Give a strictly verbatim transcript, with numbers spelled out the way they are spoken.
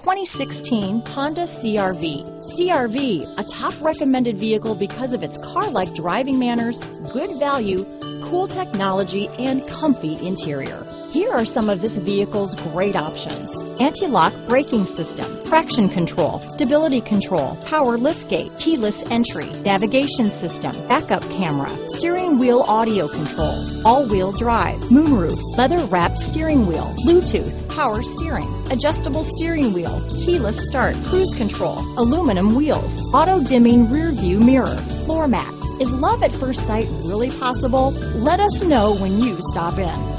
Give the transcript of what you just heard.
twenty sixteen Honda C R V. C R V, a top recommended vehicle because of its car-like driving manners, good value, cool technology, and comfy interior. Here are some of this vehicle's great options: anti-lock braking system, traction control, stability control, power liftgate, keyless entry, navigation system, backup camera, steering wheel audio controls, all-wheel drive, moonroof, leather-wrapped steering wheel, Bluetooth, power steering, adjustable steering wheel, keyless start, cruise control, aluminum wheels, auto-dimming rear view mirror, floor mats. Is love at first sight really possible? Let us know when you stop in.